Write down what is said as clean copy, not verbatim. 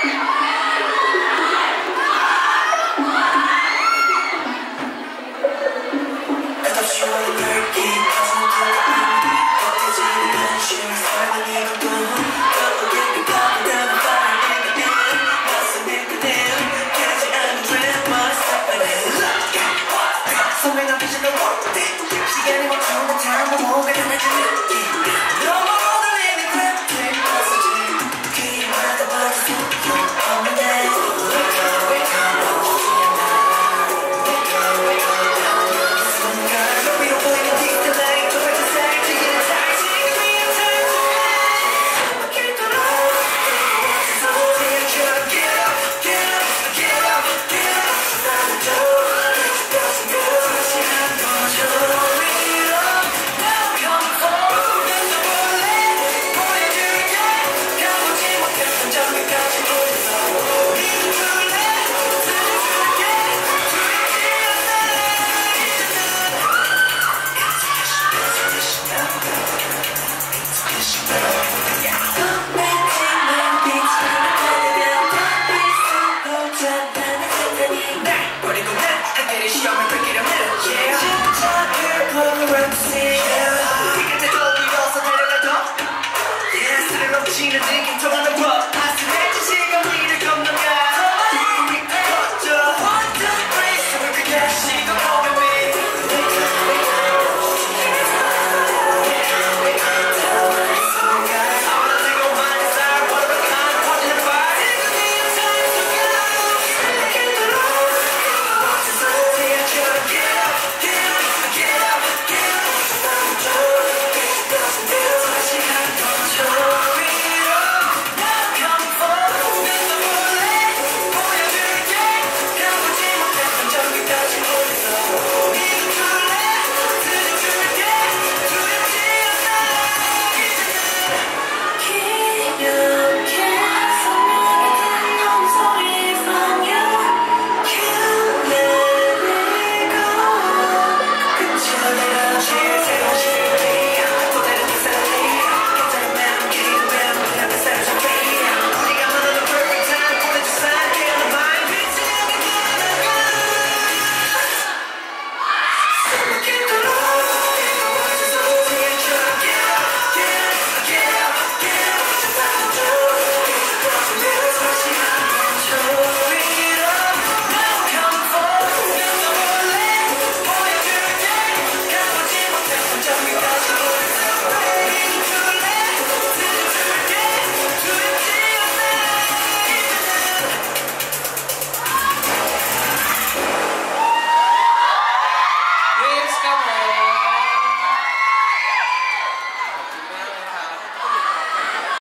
시간이 멈추는 듯한 몸에 담아준 느낌 너무 모든 힘이 그렇게 벗어진 기마다 버텨 소용없는데 Wake up 그 순간 너 위로 보이는 distant light 또 밝은 사이 지기는 타이 지금 위에 타이 숨막힐 도록 어디서 태어져 Get up, get up, get up, get up 나는 더 다시 한번 줘 지는 느낌 통하는 법 아슬해진 시간 위를 건너가 힘이 커져 1, 2, 3 숨을 크게 쉬고 보면 me 아무나 뜨거운 햇살 What of a kind 퍼지는 발 지금 이 time 속에 숨막히도록 어디서 태어져 Get up, get up, get up, get up 나는 더 다시 한번 줘 Come on.